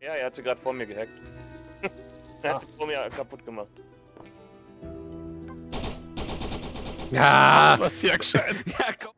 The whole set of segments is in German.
Ja, er hat sie gerade vor mir gehackt. Er hat sie vor mir kaputt gemacht. Ja! Das war sehr gescheit. Ja, komm.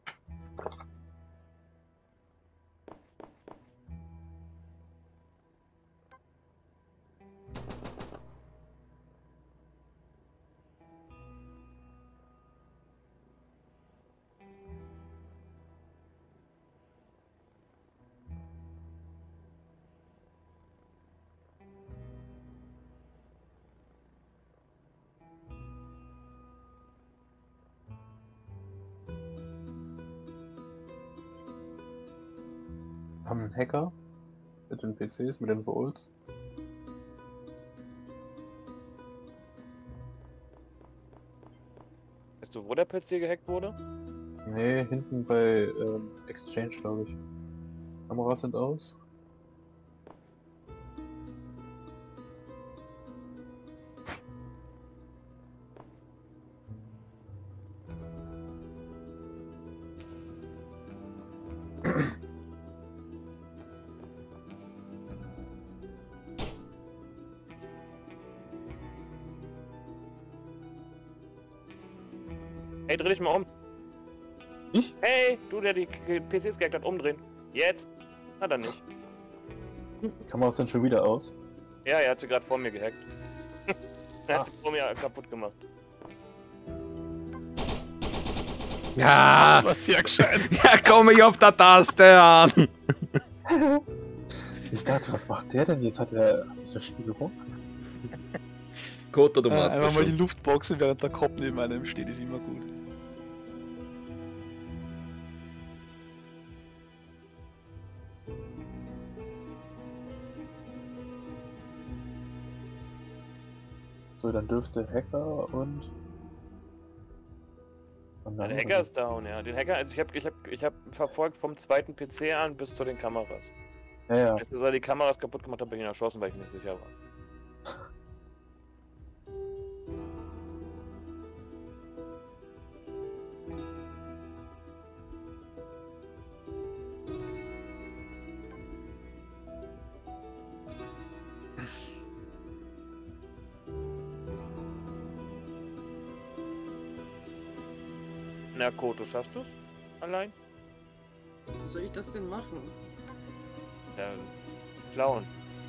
Haben einen Hacker mit den PCs, mit den Vaults. Weißt du, wo der PC gehackt wurde? Nee, hinten bei Exchange, glaube ich. Kameras sind aus. Hey, dreh dich mal um. Ich? Hey, du, der die PCs gehackt hat, umdrehen. Jetzt. Hat er nicht. Kameras sind schon wieder aus. Ja, er hat sie gerade vor mir gehackt. Er hat Ah. sie vor mir kaputt gemacht. Ja! Das war sehr gescheit. Ja, komm ich auf der Taste an! Ich dachte, was macht der denn jetzt? Hat er das Spiel rum? Koto, du machst Einfach das mal die schon. Luftboxen, während der Kopf neben einem steht, ist immer gut. So, dann dürfte Hacker und Der Hacker ist down, ja. Den Hacker, also ich hab verfolgt vom zweiten PC an bis zu den Kameras. Ja, ja. Als er die Kameras kaputt gemacht hat, habe ich ihn erschossen, weil ich nicht sicher war. Na, Koto, schaffst du's? Allein? Wie soll ich das denn machen? Ja, klauen.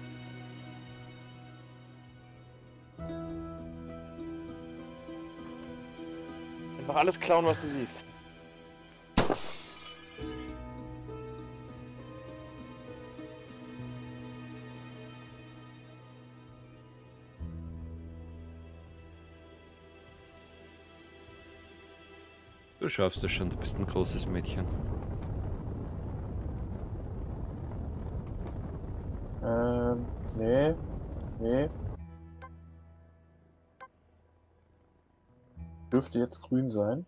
Einfach alles klauen, was du siehst. Du schaffst es schon, du bist ein großes Mädchen. Nee. Nee. Dürfte jetzt grün sein.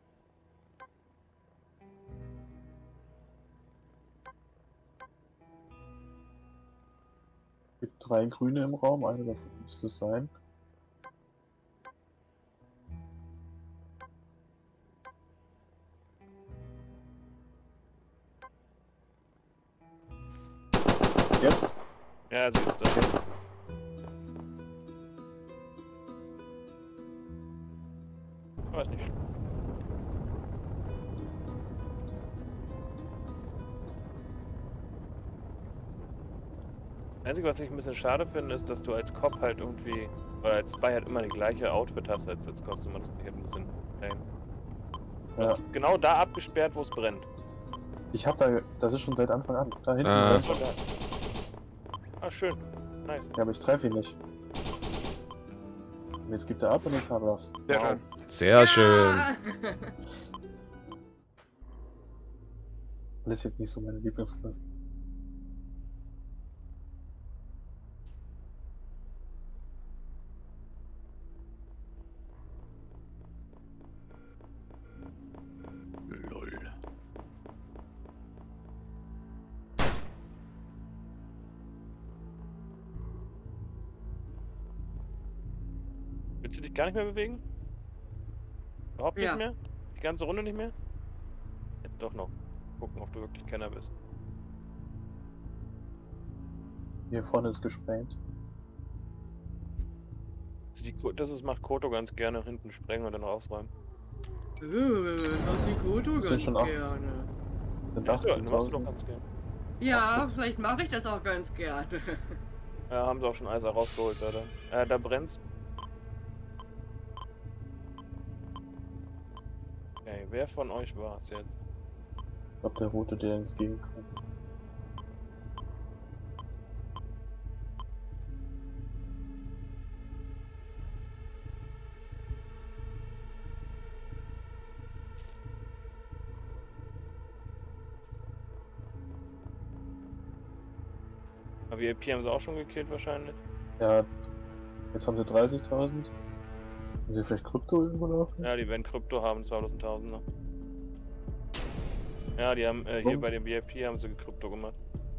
Gibt 3 Grüne im Raum, eine davon müsste es sein. Jetzt? Ja, siehst du. Weiß nicht. Das Einzige, was ich ein bisschen schade finde, ist, dass du als Cop halt irgendwie, oder als Spy halt immer die gleiche Outfit hast als Customer. Das finde ich halt ein bisschen lame. Du Ja. hast genau da abgesperrt, wo es brennt. Ich hab da, das ist schon seit Anfang an. Da hinten. Ah. rechts. So geil. Ah, schön. Nice. Ja, aber ich treffe ihn nicht. Und jetzt gibt er ab und jetzt haben wir es. Sehr schön. Sehr schön. Das ist jetzt nicht so meine Lieblingsklasse. Lol. Willst du dich gar nicht mehr bewegen? Überhaupt nicht Ja. mehr? Die ganze Runde nicht mehr? Jetzt doch noch. Gucken, ob du wirklich Kenner bist. Hier vorne ist gesprengt. Macht Koto ganz gerne, hinten sprengen und dann rausräumen. Macht die Koto Das sind ganz schon acht. gerne. Sind Ja, machst du doch 18.000. ganz gerne. Ja, vielleicht mache ich das auch ganz gerne. Ja, haben sie auch schon alles rausgeholt, da dann. Da brennt's. Okay, wer von euch war es jetzt? Ich glaube, der Rote, der ins Gegen kommt. Aber VIP haben sie auch schon gekillt wahrscheinlich. Ja, jetzt haben sie 30.000. Haben sie vielleicht Krypto irgendwo laufen? Ja, die werden Krypto haben, 2000er. Ja, die haben hier Bums. bei dem VIP haben sie Krypto gemacht.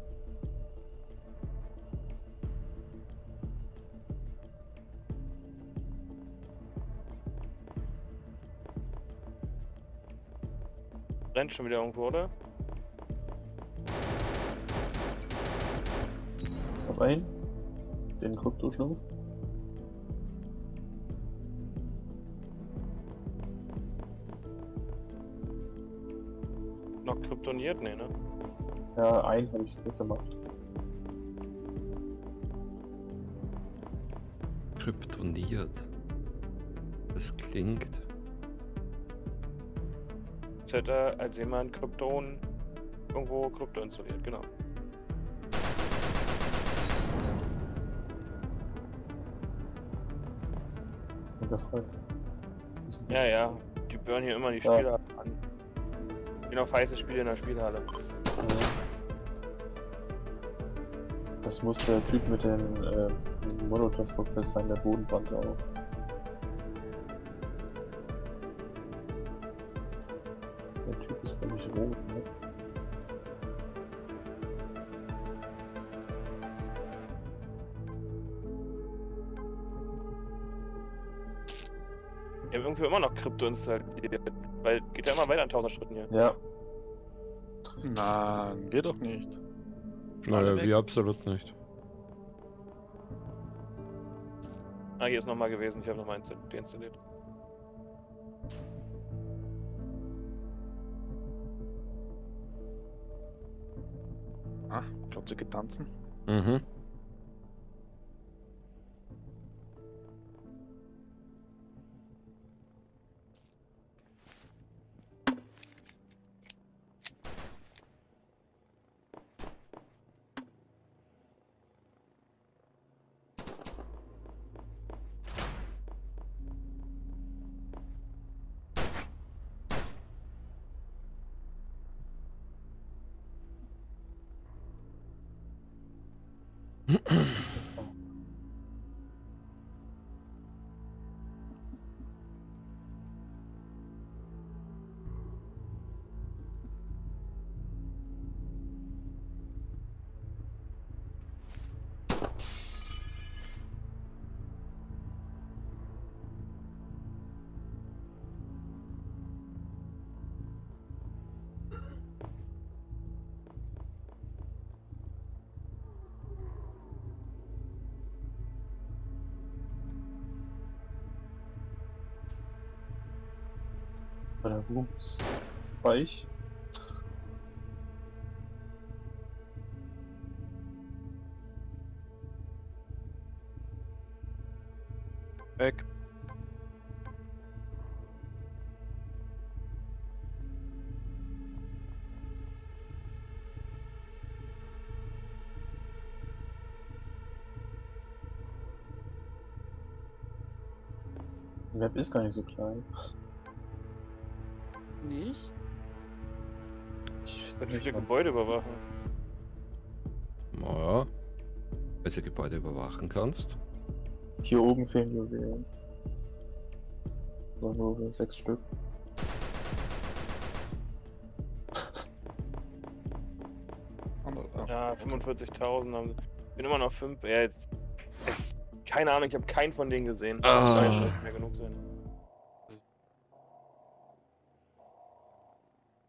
Brennt schon wieder irgendwo, oder? Ich hab einen. Den Krypto-Schnumpf. Noch kryptoniert? Nee, ne? Ja, einen habe ich gemacht. Kryptoniert. Das klingt. Jetzt hätte als jemand Krypton irgendwo Krypto installiert, genau. Gefreut. Ja, die burnen hier immer die Ja. Spieler an. Genau, auf heiße Spiele in der Spielhalle. Das muss der Typ mit den Molotov-Cocktails sein, der Bodenbrand auch. Der Typ ist nämlich rot, ne? Die haben irgendwie immer noch Krypto installiert, weil geht ja immer weiter an 1000 Schritten hier. Ja, Nein, wir doch nicht. Naja, wir absolut nicht. Ah, hier ist nochmal gewesen, ich habe nochmal deinstalliert. Ah, klotzige Tanzen. Mhm. bei der Wurms. War ich? Weg. Die Map ist gar nicht so klein. Nicht? Ich Wird find viele nicht, Gebäude überwachen. Naja. Wenn du Gebäude überwachen kannst. hier oben fehlen Juwelen. So nur 6 Stück. Ja, 45.000 haben sie. Bin immer noch 5. Ja, jetzt. Keine Ahnung, ich habe keinen von denen gesehen. Ah. Das sollte nicht mehr genug sein.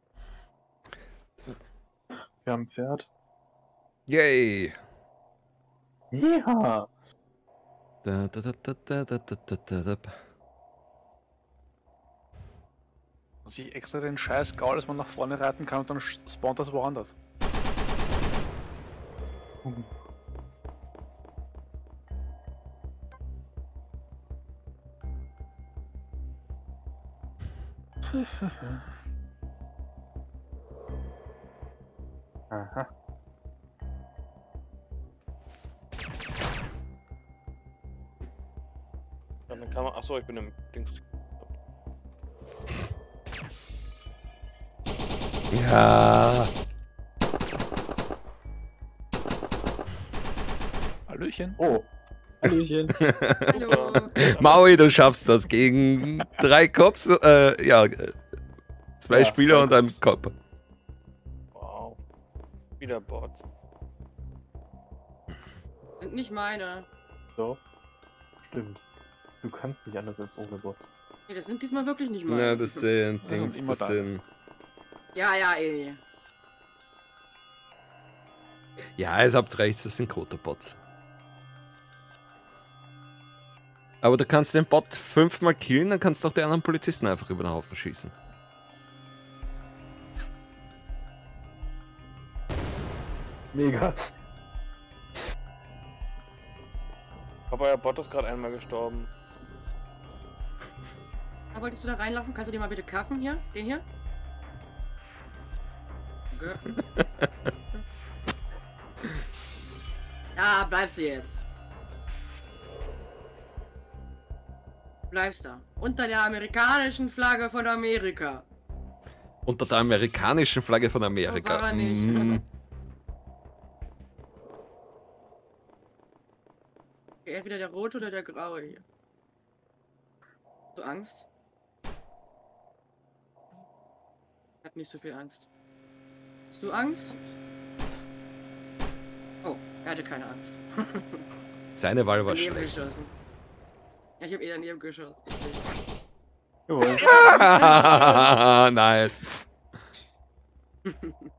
Wir haben ein Pferd. Yay! Ja! Da, da, da, da, da, da, da, da, da. Dass ich extra den scheiß Gaul, dass man nach vorne reiten kann und dann spawnt das woanders. Aha. Dann kann man. Achso, ich bin im Dings. Ja. Hallöchen. Oh! Hallöchen! Hallo. Maui, du schaffst das gegen 3 Cops, ja, 2 Ja, Spieler 2 und ein Cops. Cop. Wow. Wieder Bots. Sind nicht meine. Doch. Stimmt. Du kannst nicht anders als ohne Bots. Nee, das sind diesmal wirklich nicht meine. Ja, das sind sind Dings, immer das da. sind... Ja, ja, ey. Ja, ihr habt recht, das sind Koto-Bots. Aber du kannst den Bot 5-mal killen, dann kannst du auch die anderen Polizisten einfach über den Haufen schießen. Mega! Aber euer Bot ist gerade einmal gestorben. Da wolltest du da reinlaufen? Kannst du den mal bitte kaffen hier? Den hier? Okay. Ja, bleibst du jetzt. Bleibst da. Unter der amerikanischen Flagge von Amerika. Unter der amerikanischen Flagge von Amerika. So war er nicht. Mm. Okay, entweder der rote oder der graue hier. Hast du Angst? Ich hab nicht so viel Angst. Hast du Angst? Oh, er hatte keine Angst. Seine Wahl war Daneben schlecht. geschossen. Ja, ich hab eh daneben geschossen. Jawohl. Nice.